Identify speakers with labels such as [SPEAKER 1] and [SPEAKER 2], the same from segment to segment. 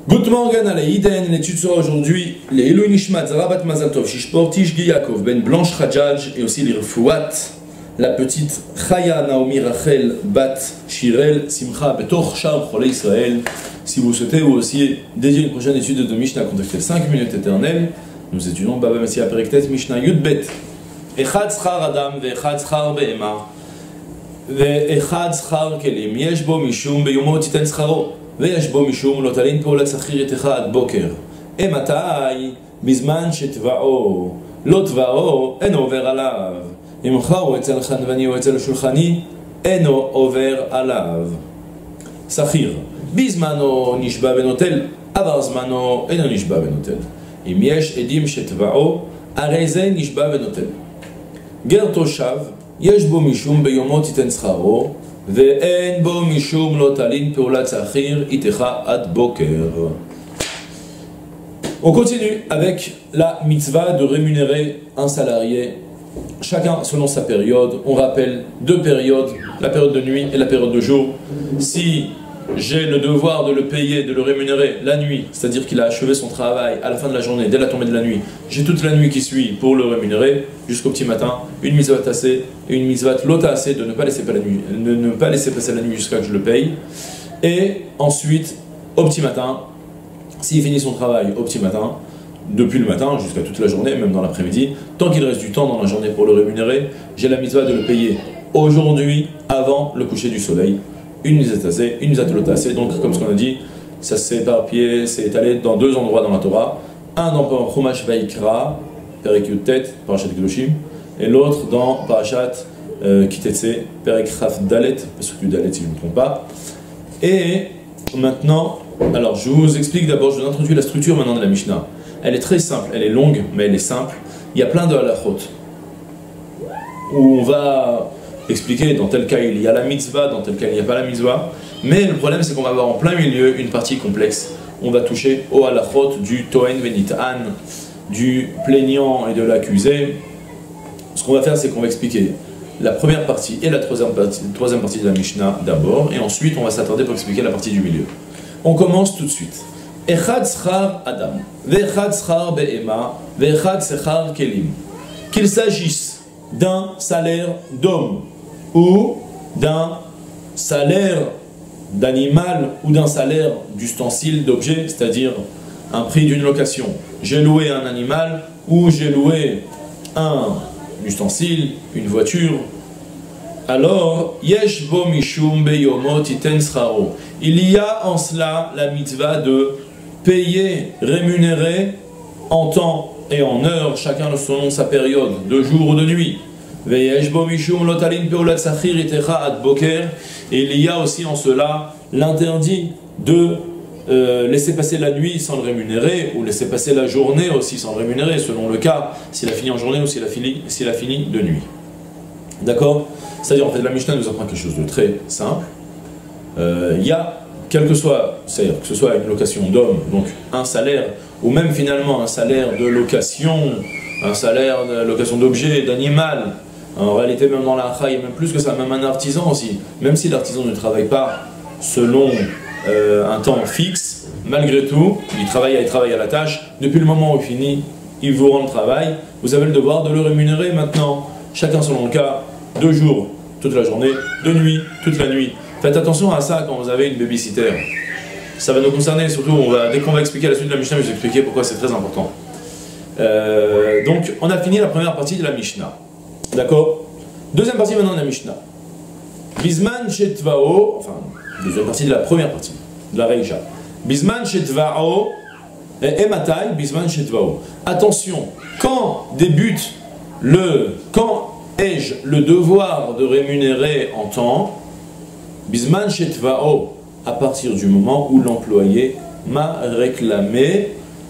[SPEAKER 1] Good morning à la Iden, l'étude sera aujourd'hui les Eloi Nishmat, Zarabat Mazal Tov, Shishpor Tishgi Yaakov, Ben Blanche Khadjaj et aussi l'Irfouat, la petite Chaya Naomi Rachel Bat Shirel Simcha Betoch Shar Cholei Israël. Si vous souhaitez vous aussi dédier une prochaine étude de Mishnah, contactez 5 minutes éternelles. Nous étudions Baba Messia Perektet Mishnah Yudbet. Echad Schar Adam ve'echad Schar Be'ema ve'echad Schar Kelim yesh bo mishum beyomo titen scharo. ויש בו משום לא תלין פעולת שכיר יתך עד בוקר. מתי? בזמן שתבעו. לא תבעו, אינו עובר עליו. אם מחר הוא אצל חנווני או אצל שולחני, אינו עובר עליו. שכיר. בזמנו נשבע ונוטל, עבר זמנו אינו נשבע ונוטל. אם יש עדים שתבעו, הרי זה נשבע ונוטל. גר תושב, יש בו משום ביומו תיתן שכרו, ואין בו משום לא תלין פעולת שכיר איתך עד בוקר. On continue avec la mitzvah de rémunérer un salarié, chacun selon sa période. On rappelle deux périodes, la période de nuit et la période de jour. Si j'ai le devoir de le payer, de le rémunérer la nuit, c'est-à-dire qu'il a achevé son travail à la fin de la journée, dès la tombée de la nuit, j'ai toute la nuit qui suit pour le rémunérer jusqu'au petit matin, une mitzvah tassée et une mitzvah lotassée de ne pas laisser passer la nuit jusqu'à ce que je le paye. Et ensuite, au petit matin, s'il finit son travail au petit matin, depuis le matin jusqu'à toute la journée, même dans l'après-midi, tant qu'il reste du temps dans la journée pour le rémunérer, j'ai la mitzvah de le payer aujourd'hui avant le coucher du soleil. Une mise tassée, une mise lotassée, donc comme ce qu'on a dit, ça s'est éparpillé, c'est étalé dans deux endroits dans la Torah, un dans Chumash Vaikra, Perek Yutet, Parashat Kedoshim, et l'autre dans Parashat Kitetse, Perek Chaf Dalet, parce que Dalet si je ne me trompe pas. Et maintenant, alors je vous explique d'abord, je vous introduis la structure maintenant de la Mishnah. Elle est très simple, elle est longue, mais elle est simple. Il y a plein de halachot où on va expliquer dans tel cas il y a la mitzvah, dans tel cas il n'y a pas la mitzvah. Mais le problème c'est qu'on va avoir en plein milieu une partie complexe. On va toucher au halachot du Toen Venit'an, du plaignant et de l'accusé. Ce qu'on va faire c'est qu'on va expliquer la première partie et la troisième partie de la Mishnah d'abord, et ensuite on va s'attarder pour expliquer la partie du milieu. On commence tout de suite. Echad schar Adam, ve'echad schar be'ema, ve'echad schar kelim. Qu'il s'agisse d'un salaire d'homme ou d'un salaire d'animal ou d'un salaire d'ustensile, d'objet, c'est-à-dire un prix d'une location. J'ai loué un animal ou j'ai loué un ustensile, une voiture. Alors, yesh bo mishum beyomo titen scharo. Il y a en cela la mitzvah de payer, rémunérer en temps et en heure, chacun selon sa période, de jour ou de nuit. Et il y a aussi en cela l'interdit de laisser passer la nuit sans le rémunérer, ou laisser passer la journée aussi sans le rémunérer, selon le cas, s'il a fini en journée ou s'il a fini de nuit. D'accord? C'est-à-dire, en fait, la Mishnah nous apprend quelque chose de très simple. Il y a, quel que soit, c'est-à-dire que ce soit une location d'homme, donc un salaire, ou même finalement un salaire de location, un salaire de location d'objet, d'animal. En réalité, même dans la Hacha, il y a même plus que ça, même un artisan aussi. Même si l'artisan ne travaille pas selon un temps fixe, malgré tout, il travaille à la tâche. Depuis le moment où il finit, il vous rend le travail. Vous avez le devoir de le rémunérer maintenant. Chacun selon le cas, 2 jours, toute la journée, de nuit, toute la nuit. Faites attention à ça quand vous avez une babysitter. Ça va nous concerner, surtout, dès qu'on va expliquer la suite de la Mishnah, je vais vous expliquer pourquoi c'est très important. Donc, on a fini la première partie de la Mishnah. D'accord? Deuxième partie maintenant de la Mishnah. Bisman shetvao, enfin, deuxième partie de la première partie, de la Reisha. Bisman shetvao, et ematai, bisman shetvao. Attention, quand ai-je le devoir de rémunérer en temps? Bisman shetvao, à partir du moment où l'employé m'a réclamé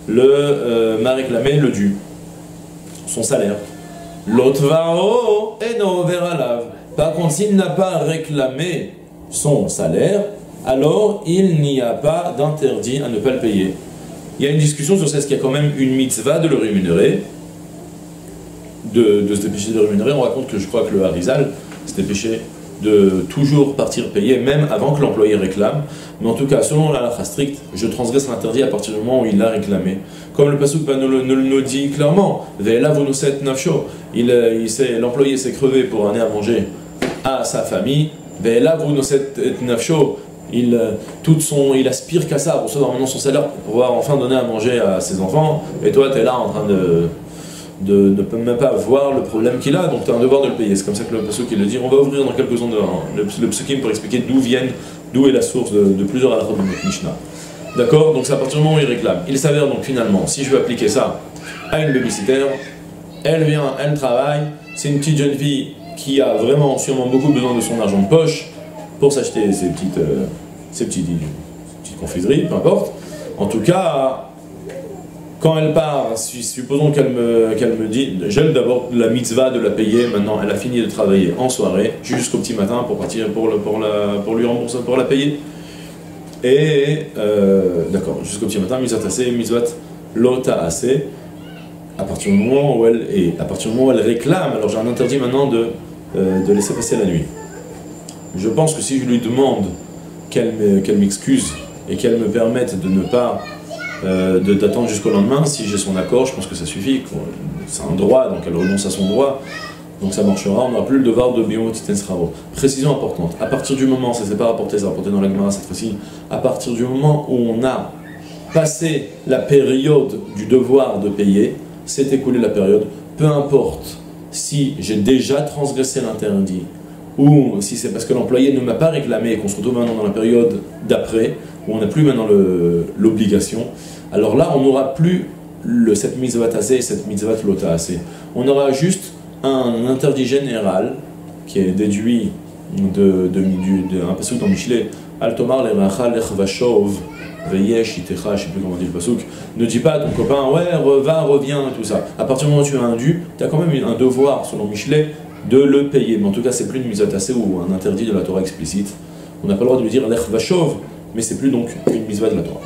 [SPEAKER 1] le dû, son salaire. L'otvao eno veralav. Par contre, s'il n'a pas réclamé son salaire, alors il n'y a pas d'interdit à ne pas le payer. Il y a une discussion sur est-ce qu'il y a quand même une mitzvah de le rémunérer, de se dépêcher de le rémunérer. On raconte que je crois que le Harizal s'est dépêché de toujours partir payer, même avant que l'employé réclame. Mais en tout cas, selon la halakha stricte, je transgresse l'interdit à partir du moment où il l'a réclamé. Comme le pasuk nous dit clairement, Ve'ela vunuset nafsho, l'employé s'est crevé pour amener à manger à sa famille. Ve'ela vunuset nafsho, il aspire qu'à ça, pour recevoir maintenant son salaire pour pouvoir enfin donner à manger à ses enfants. Et toi, tu es là en train de ne peut même pas voir le problème qu'il a, donc tu as un devoir de le payer. C'est comme ça que le pasuk il le dit. On va ouvrir dans quelques secondes le psukim pour expliquer d'où est la source de plusieurs halachot de notre Mishnah. D'accord? Donc c'est à partir du moment où il réclame. Il s'avère donc finalement, si je veux appliquer ça à une babysitter, elle vient, elle travaille, c'est une petite jeune fille qui a vraiment sûrement beaucoup besoin de son argent de poche pour s'acheter ses petites confiseries, peu importe. En tout cas, quand elle part, supposons qu'elle me dit, j'ai d'abord la mitzvah de la payer, maintenant elle a fini de travailler en soirée, jusqu'au petit matin pour partir pour lui rembourser, pour la payer. Et d'accord, jusqu'au petit matin, mitzvah lota assez. À partir du moment où elle réclame, alors j'ai un interdit maintenant de laisser passer la nuit. Je pense que si je lui demande qu'elle m'excuse et qu'elle me permette de ne pas d'attendre jusqu'au lendemain, si j'ai son accord, je pense que ça suffit. C'est un droit, donc elle renonce à son droit, donc ça marchera. On n'aura plus le devoir de biomotitensravo. Précision importante, à partir du moment, ça ne s'est pas rapporté, ça rapporté dans la Gemara cette fois-ci, à partir du moment où on a passé la période du devoir de payer, c'est écoulé la période, peu importe si j'ai déjà transgressé l'interdit ou si c'est parce que l'employé ne m'a pas réclamé et qu'on se retrouve maintenant dans la période d'après, où on n'a plus maintenant l'obligation, alors là on n'aura plus cette mitzvah tassé et cette mitzvah lota assez. On aura juste un interdit général qui est déduit d'un pasuk dans Michelet, Al tomar le'racha lech vashov veyesh itecha, je sais plus comment dit le pasuk, ne dis pas à ton copain ouais reviens et tout ça. À partir du moment où tu as un dû, tu as quand même un devoir selon Michelet de le payer. Mais en tout cas c'est plus une mitzvah tassé ou un interdit de la Torah explicite. On n'a pas le droit de lui dire lech vashov, mais c'est plus donc une mitzvah de la Torah.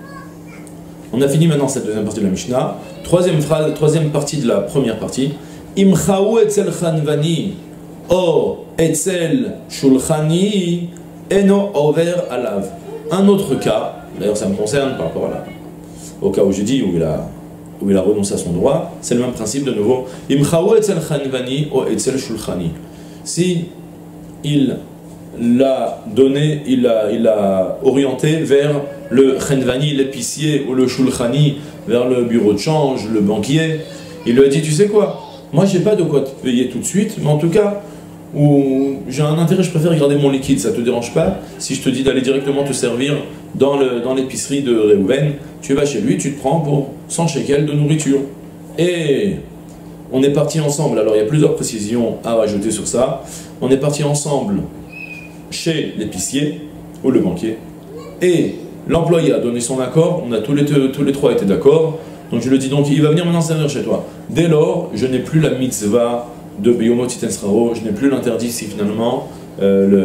[SPEAKER 1] On a fini maintenant cette deuxième partie de la Mishnah. Troisième partie de la première partie. Imchaou etzel chanvani o etzel shulchani eno over alav. Un autre cas, d'ailleurs ça me concerne par rapport au cas où j'ai dit où il a renoncé à son droit, c'est le même principe de nouveau. Imchaou etzel chanvani o etzel shulchani. Si il l'a donné, il a orienté vers le chenvani, l'épicier, ou le shulchani, vers le bureau de change, le banquier. Il lui a dit, tu sais quoi, moi j'ai pas de quoi te payer tout de suite, mais en tout cas, où j'ai un intérêt, je préfère garder mon liquide, ça te dérange pas? Si je te dis d'aller directement te servir dans l'épicerie de Reuven, tu vas chez lui, tu te prends pour 100 shekels de nourriture. Et on est parti ensemble, alors il y a plusieurs précisions à rajouter sur ça. On est parti ensemble chez l'épicier ou le banquier et l'employé a donné son accord, on a tous les trois été d'accord, donc je lui dis donc il va venir maintenant servir chez toi. Dès lors, je n'ai plus la mitzvah de Biyomotitensraro, je n'ai plus l'interdit si finalement le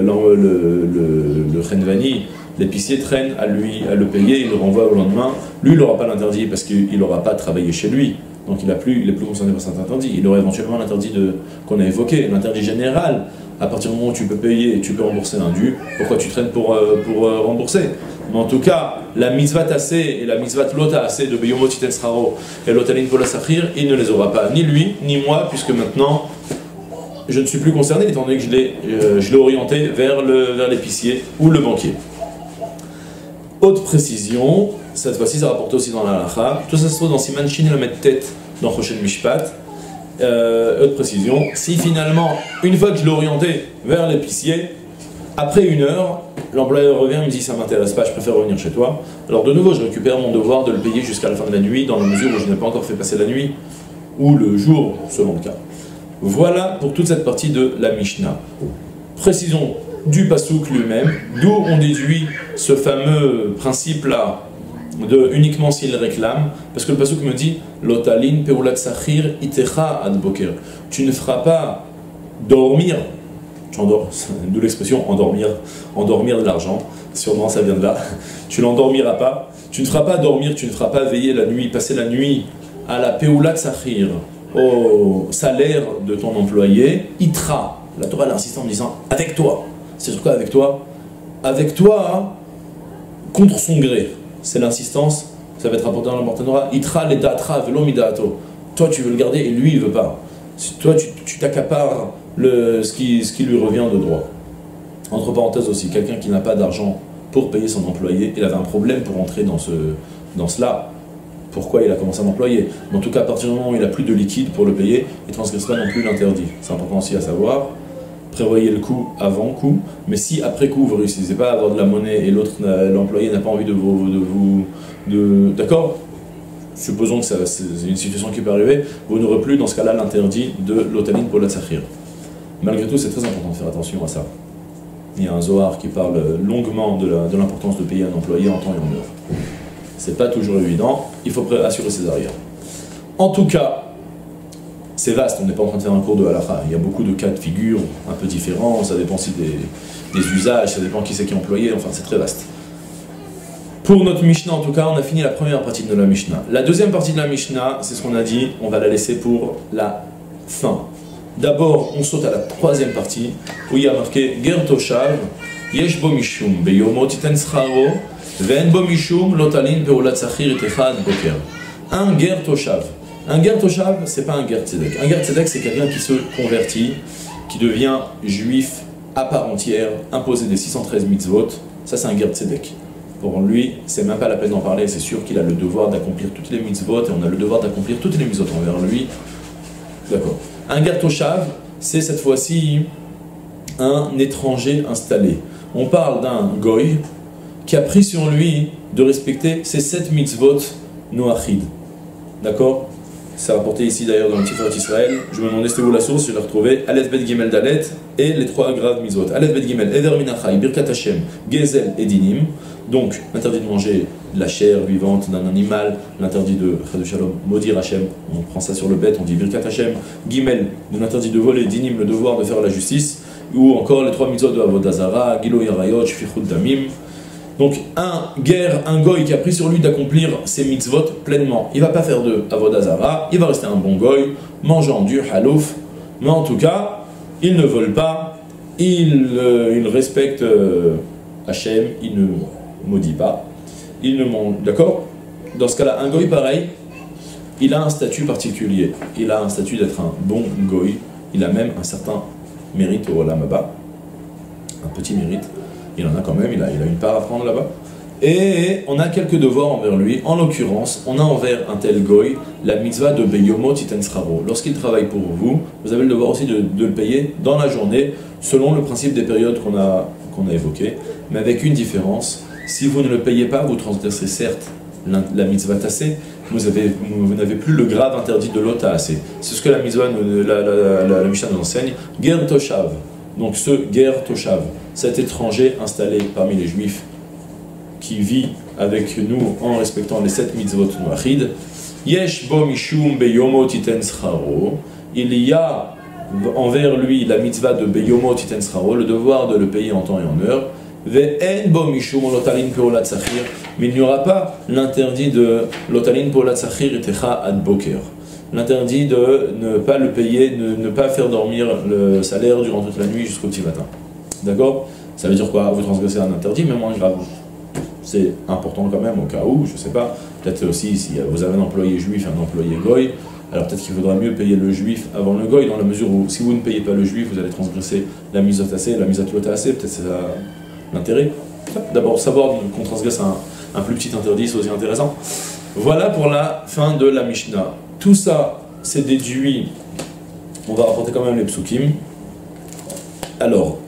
[SPEAKER 1] chenvani, l'épicier traîne à le payer, il le renvoie au lendemain, lui il n'aura pas l'interdit parce qu'il n'aura pas travaillé chez lui, donc il est plus concerné par cet interdit, il aurait éventuellement l'interdit qu'on a évoqué, l'interdit général. À partir du moment où tu peux payer et tu peux rembourser un dû, pourquoi tu traînes pour rembourser? Mais en tout cas, la mitzvah tassé et la mitzvah lota assez de Biyomotitensraro et l'otalin volasachir, il ne les aura pas, ni lui, ni moi, puisque maintenant, je ne suis plus concerné, étant donné que je l'ai orienté vers l'épicier ou le banquier. Autre précision, cette fois-ci ça rapporte aussi dans la halakha, tout ça se trouve dans Siman Shin Lamed Tet, dans Choshen Mishpat. Autre précision, si finalement, une fois que je l'ai orienté vers l'épicier, après 1 heure, l'employeur revient et me dit ça m'intéresse pas, je préfère revenir chez toi. Alors de nouveau, je récupère mon devoir de le payer jusqu'à la fin de la nuit, dans la mesure où je n'ai pas encore fait passer la nuit, ou le jour, selon le cas. Voilà pour toute cette partie de la Mishnah. Précision du pasuk lui-même, d'où on déduit ce fameux principe-là, de uniquement s'il réclame, parce que le pasuk me dit Lotalin peulat sachir itecha ad boker. Tu ne feras pas dormir, d'où l'expression endormir de l'argent, sûrement ça vient de là. Tu l'endormiras pas, tu ne feras pas dormir, tu ne feras pas veiller la nuit, passer la nuit à la peulat sachir, au salaire de ton employé, itra. La Torah elle insiste en disant avec toi. C'est sur quoi avec toi? Avec toi, contre son gré. C'est l'insistance, ça va être rapporté dans la Mortanora. Itra le datra velo midato. Toi tu veux le garder et lui il veut pas. Toi tu t'accapares ce qui lui revient de droit. Entre parenthèses aussi, quelqu'un qui n'a pas d'argent pour payer son employé, il avait un problème pour entrer dans cela. Pourquoi il a commencé à m'employer? En tout cas, à partir du moment où il n'a plus de liquide pour le payer, il ne transgresse pas non plus l'interdit. C'est important aussi à savoir. Prévoyez le coût avant coup, mais si après coup vous ne réussissez pas à avoir de la monnaie et l'autre, l'employé n'a pas envie de vous d'accord? Supposons que c'est une situation qui peut arriver, vous n'aurez plus dans ce cas-là l'interdit de l'otaline pour la tsakhir. Malgré tout, c'est très important de faire attention à ça. Il y a un Zohar qui parle longuement de l'importance de payer un employé en temps et en heure. C'est pas toujours évident, il faut assurer ses arrières. En tout cas, c'est vaste, on n'est pas en train de faire un cours de halakha. Il y a beaucoup de cas de figure un peu différents, ça dépend aussi des usages, ça dépend qui c'est qui est employé, enfin c'est très vaste. Pour notre Mishnah, en tout cas, on a fini la première partie de la Mishnah. La deuxième partie de la Mishnah, c'est ce qu'on a dit, on va la laisser pour la fin. D'abord, on saute à la troisième partie, où il y a marqué Ger Toshav, Yesh bo mishum, beyomo titen scharo, ve'en bo mishum, lotalin peulat sachir itechad boker. Un Ger Toshav. Un Ger Toshav, c'est pas un Ger Tzedek. Un Ger Tzedek, c'est quelqu'un qui se convertit, qui devient juif à part entière, imposé des 613 mitzvot. Ça, c'est un Ger Tzedek. Pour lui, c'est même pas la peine d'en parler, c'est sûr qu'il a le devoir d'accomplir toutes les mitzvot, et on a le devoir d'accomplir toutes les mitzvot envers lui. D'accord. Un Ger Toshav, c'est cette fois-ci un étranger installé. On parle d'un goy qui a pris sur lui de respecter ces 7 mitzvot noachid. D'accord? C'est rapporté ici d'ailleurs dans le Tiferet Israël. Je me demandais c'était où la source, je l'ai retrouvé. Aleph Bet Gimel Dalet et les 3 graves mitzvot. Aleph Bet Gimel, Eder Minachai, Birkat Hashem, Gezel et Dinim. Donc, l'interdit de manger de la chair vivante d'un animal, l'interdit de Chas Shalom, maudire Hashem, on prend ça sur le bête, on dit Birkat Hashem, Gimel, de l'interdit de voler, Dinim, le devoir de faire la justice, ou encore les 3 mitzvot de Avodah Zara, Gilo Yarayot, Shfichut Damim. Donc, un goy qui a pris sur lui d'accomplir ses mitzvot pleinement. Il ne va pas faire de Avodah Zara, il va rester un bon goy, mangeant du halouf, mais en tout cas, il ne vole pas, il respecte Hashem, il ne maudit pas, il ne mange, d'accord? Dans ce cas-là, un goy pareil, il a un statut particulier, il a un statut d'être un bon goy, il a même un certain mérite au Olam Haba, un petit mérite, il en a quand même, il a une part à prendre là-bas, et on a quelques devoirs envers lui, en l'occurrence, on a envers un tel goy la mitzvah de Beyomo Titen Sraro. Lorsqu'il travaille pour vous, vous avez le devoir aussi de le payer dans la journée, selon le principe des périodes qu'on a évoquées, mais avec une différence. Si vous ne le payez pas, vous transgressez certes la mitzvah tassé, vous n'avez plus le grave interdit de l'ota assez. C'est ce que la mitzvah, la Mishnah nous enseigne. Ger Toshav. Donc ce Ger Toshav, cet étranger installé parmi les juifs qui vit avec nous en respectant les 7 mitzvot noachid. Yesh bo mishum beyomo titen scharo. Il y a envers lui la mitzvah de beyomo titen scharo, le devoir de le payer en temps et en heure. Ve'en bo mishum lotalin peulat sachir. Mais il n'y aura pas l'interdit de lotalin peulat sachir itecha ad boker. L'interdit de ne pas le payer, ne pas faire dormir le salaire durant toute la nuit jusqu'au petit matin. D'accord? Ça veut dire quoi? Vous transgressez un interdit, mais moins grave. C'est important quand même au cas où, je ne sais pas. Peut-être aussi si vous avez un employé juif et un employé goy, alors peut-être qu'il faudra mieux payer le juif avant le goy, dans la mesure où si vous ne payez pas le juif, vous allez transgresser la mitzvot assez, la mitzvot assez, peut-être c'est ça l'intérêt. D'abord, savoir qu'on transgresse un plus petit interdit, c'est aussi intéressant. Voilà pour la fin de la Mishnah. Tout ça, c'est déduit. On va rapporter quand même les psukim. Alors,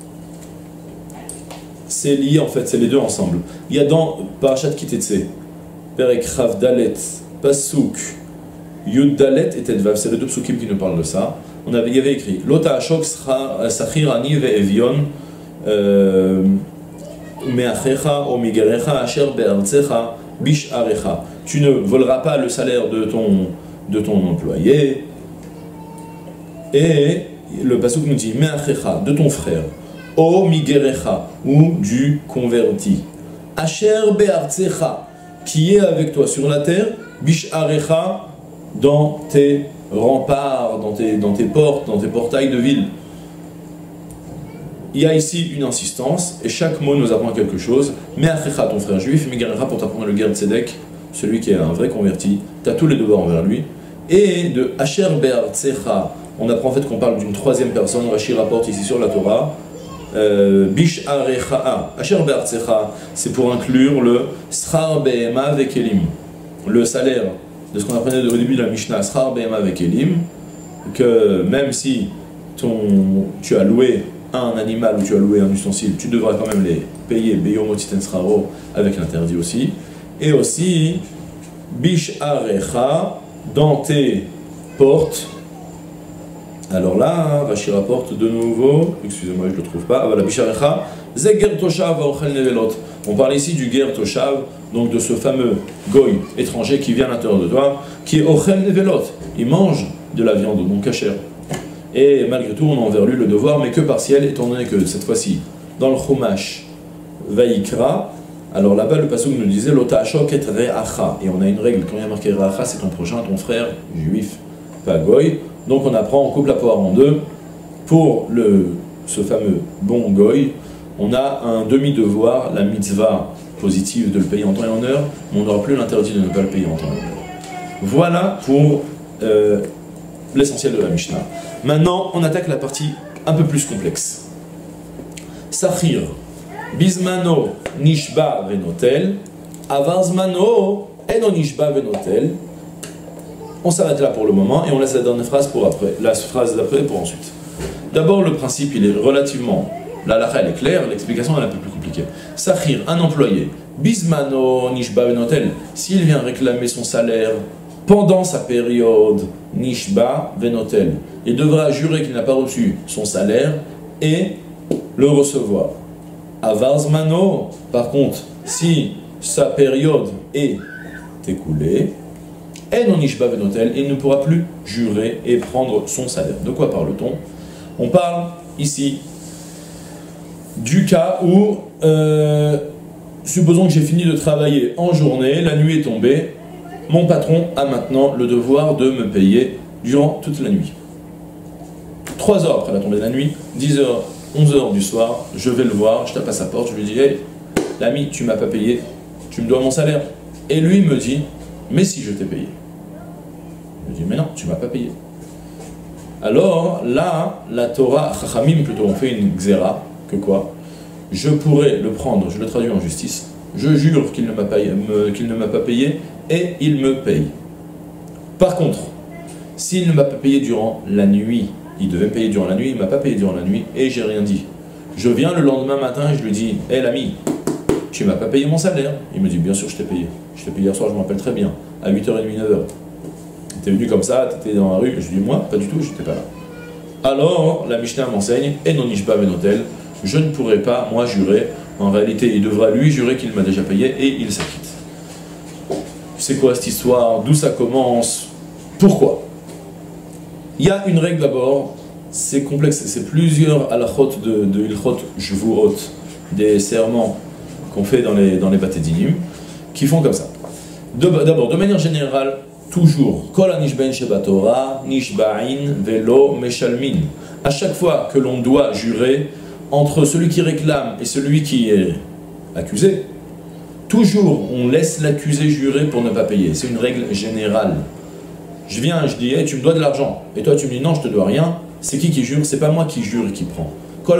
[SPEAKER 1] c'est lié en fait, c'est les deux ensemble. Il y a dans Parashat Kitetse, Perek Rav Dalet, Pasuk, Yud Dalet et Tedvav, c'est les deux psukim qui nous parlent de ça. Il y avait écrit Lota Ashok Sachir Ani Ve'evion Me'achecha o Migerecha Asher Be'artzecha Bish'arecha. Tu ne voleras pas le salaire de ton employé. Et le pasuk nous dit Me'achecha, de ton frère, o Migerecha, ou du converti. Asher Be'artzecha, qui est avec toi sur la terre, Bish'arecha, dans tes remparts, dans tes portes, dans tes portails de ville. il y a ici une insistance, et chaque mot nous apprend quelque chose. Mais Achecha, ton frère juif, Megarecha, pour t'apprendre le Ger Tzedek, celui qui est un vrai converti, tu as tous les devoirs envers lui. Et de Asher Be'artsecha, on apprend en fait qu'on parle d'une troisième personne, Rashi rapporte ici sur la Torah, Bish Arecha, Asher Be'artsecha, c'est pour inclure le Schar Be'ema Vekelim, le salaire de ce qu'on apprenait au début de la Mishnah, Schar Be'ema Vekelim, que même si tu as loué un animal ou tu as loué un ustensile, tu devras quand même les payer Beyomotiten Sraro avec l'interdit aussi. Et aussi, Bish Arecha, dans tes portes. Alors là, Rashi rapporte de nouveau, excusez-moi, je ne le trouve pas. Ah voilà, Bish Arecha, Ze Ger Toshav Ochel Nevelot. On parle ici du Ger Toshav, donc de ce fameux goy étranger qui vient à l'intérieur de toi, qui est Ochel Nevelot. Il mange de la viande non cachère. Et malgré tout, on a envers lui le devoir, mais que partiel, étant donné que cette fois-ci, dans le Chumash Vaikra, alors là-bas, le pasuk nous disait Lota Ashok et Re'acha. Et on a une règle, quand il y a marqué Re'acha, c'est ton prochain, ton frère juif, pas goy. Donc on apprend, on coupe la poire en deux. Pour ce fameux bon goy, on a un demi-devoir, la mitzvah positive de le payer en temps et en heure, mais on n'aura plus l'interdit de ne pas le payer en temps et en heure. Voilà pour l'essentiel de la Mishnah. Maintenant, on attaque la partie un peu plus complexe. Sachir, Bismano Nishba Venotel, Avarzmano Eno Nishba Venotel. On s'arrête là pour le moment et on laisse la dernière phrase pour après, la phrase d'après pour ensuite. D'abord, le principe, il est relativement. La halakha, elle est claire, l'explication elle est un peu plus compliquée. Sachir, un employé, Bismano Nishba Venotel, s'il vient réclamer son salaire pendant sa période Nishba Venotel, il devra jurer qu'il n'a pas reçu son salaire et le recevoir. Avarzmano, par contre, si sa période est écoulée, Enon Nishba Venotel, il ne pourra plus jurer et prendre son salaire. De quoi parle-t-on? On parle ici du cas où, supposons que j'ai fini de travailler en journée, la nuit est tombée, mon patron a maintenant le devoir de me payer durant toute la nuit. 3 heures après la tombée de la nuit, 10 heures, 11 heures du soir, je vais le voir, je tape à sa porte, je lui dis « Hey, l'ami, tu m'as pas payé, tu me dois mon salaire. » Et lui me dit « Mais si je t'ai payé. » Je lui dis « Mais non, tu m'as pas payé. » Alors là, la Torah, Chachamim plutôt, on fait une xéra, que quoi? Je pourrais le prendre, je le traduis en justice, je jure qu'il ne m'a pas payé et il me paye. Par contre, s'il ne m'a pas payé durant la nuit, il devait me payer durant la nuit, il ne m'a pas payé durant la nuit et j'ai rien dit. Je viens le lendemain matin et je lui dis « Hé l'ami, tu m'as pas payé mon salaire ?» Il me dit « Bien sûr, je t'ai payé. Je t'ai payé hier soir, je me rappelle très bien, à 8h30, 9h. Tu es venu comme ça, tu étais dans la rue. » Je lui dis « Moi, pas du tout, je n'étais pas là. » Alors, la Mishnah m'enseigne « Et non nishba venotel, je ne pourrai pas, moi, jurer. En réalité, il devra lui jurer qu'il m'a déjà payé et il s'acquitte. » C'est quoi cette histoire? D'où ça commence? Pourquoi? Il y a une règle d'abord, c'est complexe, c'est plusieurs halachot de ilchot jvuot, des serments qu'on fait dans les Bate Dinim, qui font comme ça. D'abord, de manière générale, toujours, kol anishbain shebatora, nishba'in velo meshalmin. À chaque fois que l'on doit jurer, entre celui qui réclame et celui qui est accusé, toujours on laisse l'accusé jurer pour ne pas payer. C'est une règle générale. Je viens, je dis, hey, tu me dois de l'argent. Et toi, tu me dis, non, je te dois rien. C'est qui jure? C'est pas moi qui jure et qui prend. Tout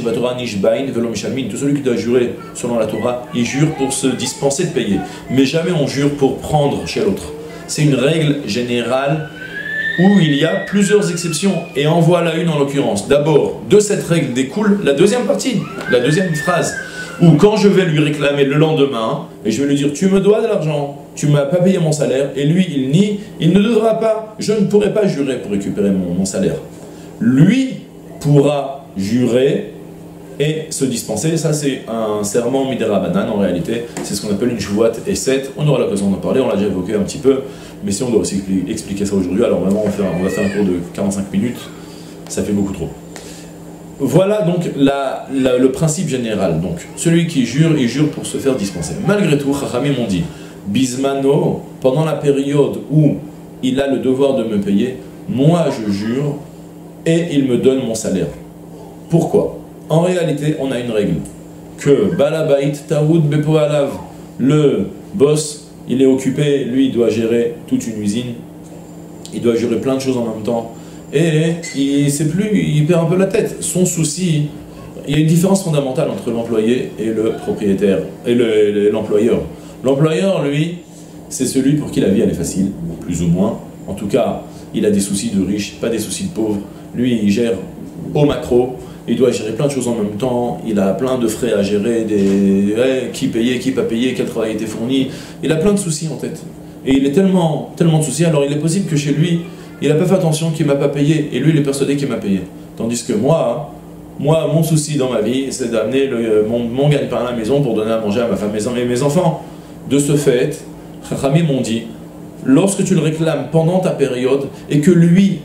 [SPEAKER 1] celui qui doit jurer selon la Torah, il jure pour se dispenser de payer. Mais jamais on jure pour prendre chez l'autre. C'est une règle générale où il y a plusieurs exceptions. Et en voilà une en l'occurrence. D'abord, de cette règle découle la deuxième partie, la deuxième phrase. Où quand je vais lui réclamer le lendemain, et je vais lui dire, tu me dois de l'argent, tu ne m'as pas payé mon salaire, et lui il nie, il ne devra pas, je ne pourrai pas jurer pour récupérer mon salaire. Lui pourra jurer et se dispenser, ça c'est un serment midera banane en réalité, c'est ce qu'on appelle une chouvat et 7, on aura l'occasion d'en parler, on l'a déjà évoqué un petit peu, mais si on doit aussi expliquer ça aujourd'hui, alors vraiment on va faire un cours de 45 minutes, ça fait beaucoup trop. Voilà donc le principe général. Donc, celui qui jure, il jure pour se faire dispenser. Malgré tout, Chachamim m'ont dit, Bismano, pendant la période où il a le devoir de me payer, moi je jure et il me donne mon salaire. Pourquoi? En réalité, on a une règle. Que Balabait Taoud Bepoalav, le boss, il est occupé, lui, il doit gérer toute une usine, il doit gérer plein de choses en même temps, et il sait plus, il perd un peu la tête. Son souci, il y a une différence fondamentale entre l'employé et le propriétaire, et l'employeur. L'employeur, lui, c'est celui pour qui la vie elle est facile, plus ou moins. En tout cas, il a des soucis de riches, pas des soucis de pauvres. Lui, il gère au macro, il doit gérer plein de choses en même temps, il a plein de frais à gérer, qui payer, qui pas payer, quel travail a été fourni. Il a plein de soucis en tête. Et il est tellement de soucis, alors il est possible que chez lui, il n'a pas fait attention qu'il ne m'a pas payé, et lui, il est persuadé qu'il m'a payé. Tandis que moi, mon souci dans ma vie, c'est d'amener mon gagne-pain à la maison pour donner à manger à ma femme et mes enfants. De ce fait, Chachamim m'ont dit, lorsque tu le réclames pendant ta période, et que lui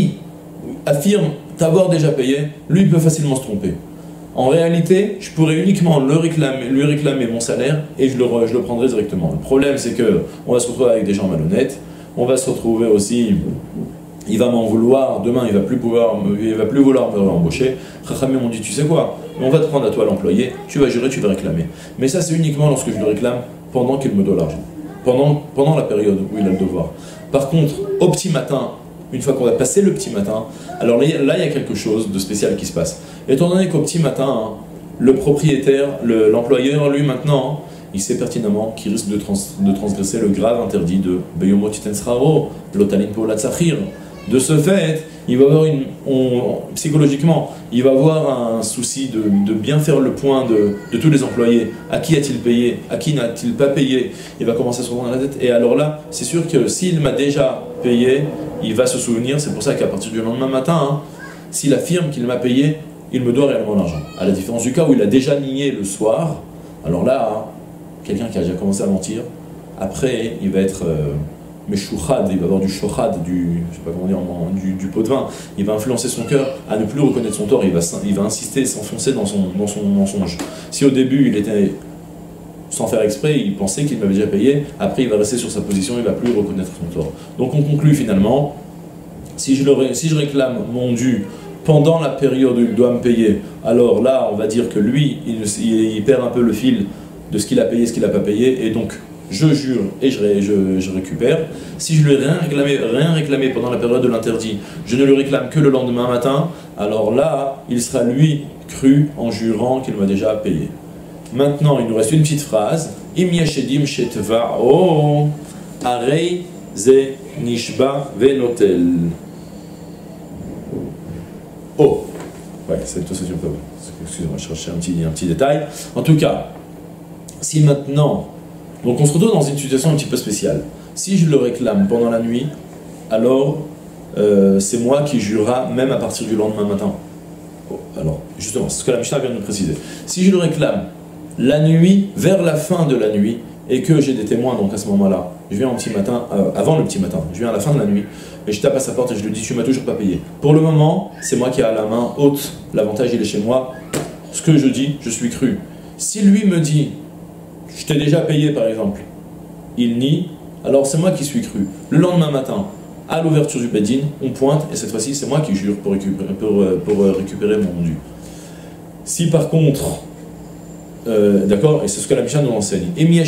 [SPEAKER 1] affirme t'avoir déjà payé, lui il peut facilement se tromper. En réalité, je pourrais uniquement lui réclamer mon salaire et je le prendrai directement. Le problème c'est que on va se retrouver avec des gens malhonnêtes, on va se retrouver aussi, il va m'en vouloir, demain il va plus vouloir me embaucher. Chachamim m'ont dit, tu sais quoi, on va te prendre à toi l'employé, tu vas gérer, tu vas réclamer. Mais ça c'est uniquement lorsque je le réclame pendant qu'il me doit l'argent, pendant la période où il a le devoir. Par contre, au petit matin, une fois qu'on va passer le petit matin, alors là, il y a quelque chose de spécial qui se passe. Étant donné qu'au petit matin, le propriétaire, l'employeur, lui maintenant, il sait pertinemment qu'il risque de transgresser le grave interdit de Beyomot Titensraro, Lotalin Polat Sachir. De ce fait, il va avoir psychologiquement, il va avoir un souci de bien faire le point de tous les employés. À qui a-t-il payé? À qui n'a-t-il pas payé? Il va commencer à se prendre la tête. Et alors là, c'est sûr que s'il m'a déjà payé, il va se souvenir. C'est pour ça qu'à partir du lendemain matin, s'il affirme qu'il m'a payé, il me doit réellement l'argent. À la différence du cas où il a déjà nié le soir, alors là, quelqu'un qui a déjà commencé à mentir, après, il va être... mais chouchad, il va avoir du shochad, je sais pas comment dire, du pot de vin, il va influencer son cœur à ne plus reconnaître son tort, il va insister, s'enfoncer dans son mensonge. Si au début il était sans faire exprès, il pensait qu'il m'avait déjà payé, après il va rester sur sa position, il va plus reconnaître son tort. Donc on conclut finalement, si je réclame mon dû pendant la période où il doit me payer, alors là on va dire que lui, il perd un peu le fil de ce qu'il a payé, ce qu'il n'a pas payé, et donc je jure et je récupère. Si je lui ai rien réclamé pendant la période de l'interdit, je ne le réclame que le lendemain matin, alors là, il sera lui cru en jurant qu'il m'a déjà payé. Maintenant, il nous reste une petite phrase. Im yeshedim shetva'o arei ze nishba venotel. Oh, ouais, c'est tout ça, excusez-moi, je cherchais un petit détail. En tout cas, si maintenant... Donc on se retrouve dans une situation un petit peu spéciale. Si je le réclame pendant la nuit, alors c'est moi qui jurera même à partir du lendemain matin. Oh, alors justement, c'est ce que la Mishnah vient de nous préciser. Si je le réclame la nuit, vers la fin de la nuit, et que j'ai des témoins, donc à ce moment-là, je viens au petit matin, avant le petit matin, je viens à la fin de la nuit, et je tape à sa porte et je lui dis, tu m'as toujours pas payé. Pour le moment, c'est moi qui ai à la main haute, l'avantage il est chez moi, ce que je dis, je suis cru. Si lui me dit, je t'ai déjà payé par exemple, il nie, alors c'est moi qui suis cru. Le lendemain matin, à l'ouverture du Bedin, on pointe, et cette fois-ci c'est moi qui jure pour récupérer mon dû. Si par contre, d'accord, et c'est ce que la Mishnah nous enseigne,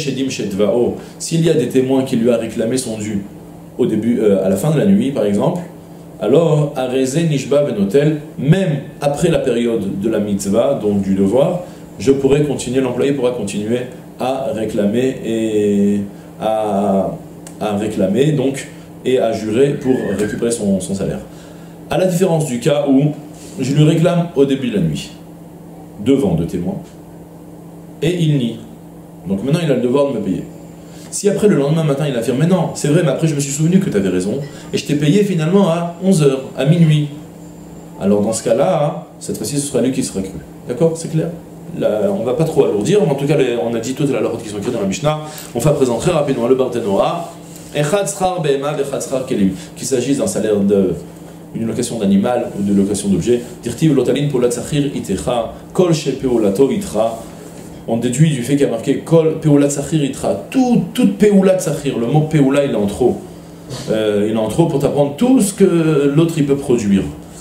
[SPEAKER 1] s'il y a des témoins qui lui a réclamé son dû au début, à la fin de la nuit par exemple, alors, Areze Nishba Benotel, même après la période de la mitzvah, donc du devoir, je pourrais continuer, l'employé pourra continuer à réclamer et à réclamer donc et à jurer pour récupérer son salaire. À la différence du cas où je lui réclame au début de la nuit, devant deux témoins, et il nie. Donc maintenant il a le devoir de me payer. Si après le lendemain matin il affirme, mais non, c'est vrai, mais après je me suis souvenu que tu avais raison, et je t'ai payé finalement à 11h, à minuit. Alors dans ce cas-là, cette fois-ci ce sera lui qui sera cru. D'accord? C'est clair? Là, on ne va pas trop alourdir, mais en tout cas on a dit toutes les halachot qui sont écrites dans la Mishnah. On fait à présent très rapidement le Barthénoa, Echad Srar Behema v'Echad Srar Kelim, qu'il s'agisse d'un salaire d'une location d'animal ou de location d'objet. Dirtiv Lotalin Polat Sachir Itecha, Kol She Peolato Itra. On déduit du fait qu'il y a marqué Kol Peolat Sachir Itra, toute Peolat Sachir, le mot Peola il est en trop. Il est en trop pour t'apprendre tout ce que l'autre il peut produire.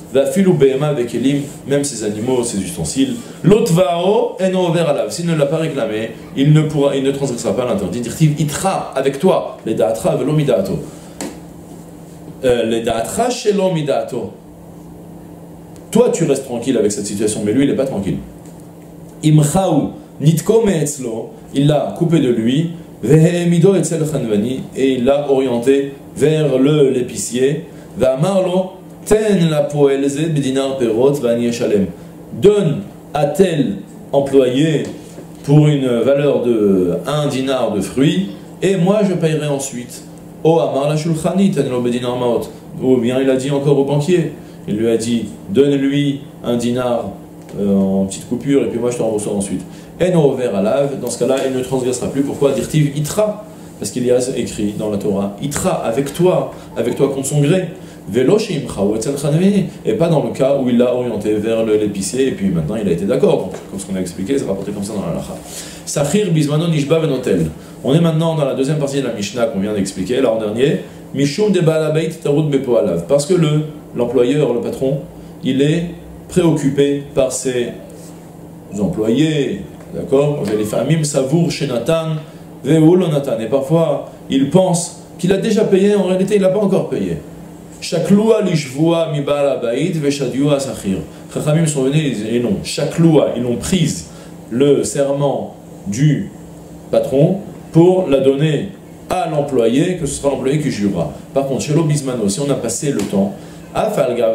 [SPEAKER 1] va filou behema avec elim, même ses animaux, ses ustensiles. L'otvao eno over alav. S'il ne l'a pas réclamé, il ne transgressera pas l'interdit. Dirtiv itra avec toi, les daatra velo midato. Les daatra shelo midato. Toi, tu restes tranquille avec cette situation, mais lui, il n'est pas tranquille. Imchaou nitko meetzlo, il l'a coupé de lui. Vehemido etzel chanvani, et il l'a orienté vers l'épicier. Vamarlo ten la poelze bedinar perot vani eshalem. Donne à tel employé pour une valeur de 1 dinar de fruits, et moi je payerai ensuite. O amar la shulchani ten lo bedinar maot. Ou bien il a dit encore au banquier, il lui a dit donne-lui 1 dinar en petite coupure, et puis moi je te rembourse ensuite. Eno over alav, dans ce cas-là, il ne transgressera plus. Pourquoi dirtiv itra? Parce qu'il y a écrit dans la Torah, itra, avec toi contre son gré. Velo sheimchaou etzel chanveni, et pas dans le cas où il l'a orienté vers l'épicier, et puis maintenant il a été d'accord. Donc, comme ce qu'on a expliqué, c'est rapporté comme ça dans la lacha. Sachir bismano nishba venotel. On est maintenant dans la deuxième partie de la Mishnah qu'on vient d'expliquer, l'an dernier. Mishum de baalabeit tarut bepo alav. Parce que l'employeur, le patron, il est préoccupé par ses employés. D'accord? Les familles savourent chez Nathan, Nathan. Et parfois, il pense qu'il a déjà payé, en réalité, il n'a pas encore payé. Shakloua lishvoua mi baal habayit veshadioua sachir. Chachamim sont venus et non. Shakloua, ils ont pris le serment du patron pour la donner à l'employé, que ce sera l'employé qui jurera. Par contre, chez l'obismano, si on a passé le temps, alors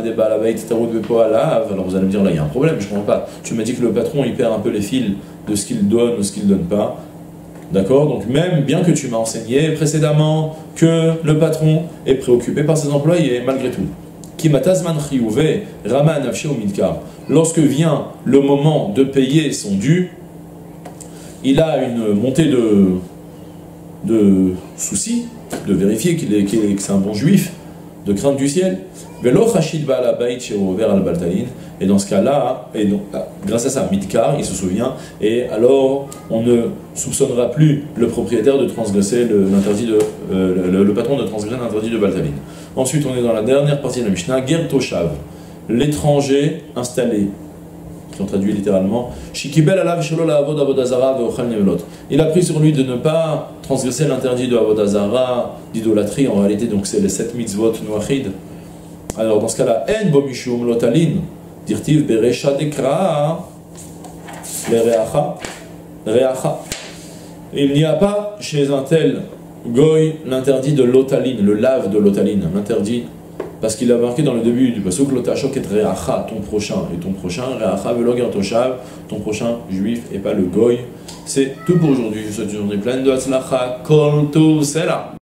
[SPEAKER 1] vous allez me dire, là il y a un problème, je ne comprends pas. Tu m'as dit que le patron il perd un peu les fils de ce qu'il donne ou ce qu'il ne donne pas. D'accord? Donc même, bien que tu m'as enseigné précédemment que le patron est préoccupé par ses employés, malgré tout. Lorsque vient le moment de payer son dû, il a une montée de soucis, de vérifier que c'est un bon juif, de crainte du ciel. Et dans ce cas-là, grâce à ça, Midkar, il se souvient, et alors on ne soupçonnera plus le propriétaire de transgresser l'interdit le patron de transgresser l'interdit de Baltalin. Ensuite, on est dans la dernière partie de la Mishnah, Ger Toshav, l'étranger installé, qui on traduit littéralement, Shikibel alav shelo la'avod avodazara ve'ochel nevelot. Il a pris sur lui de ne pas transgresser l'interdit de avodazara, d'idolâtrie, en réalité, donc c'est les 7 mitzvot noachid. Alors dans ce cas-là, en bo mishum lotalin, dirtiv berecha dekra le reacha. Il n'y a pas chez un tel goy l'interdit de lotaline, le lave de lotaline, l'interdit, parce qu'il a marqué dans le début du pasuk lotashok et reacha, ton prochain, et ton prochain, reacha veloger toshav, ton prochain juif et pas le goy. C'est tout pour aujourd'hui. Je vous souhaite une journée pleine de hatzlacha, kol tu sela.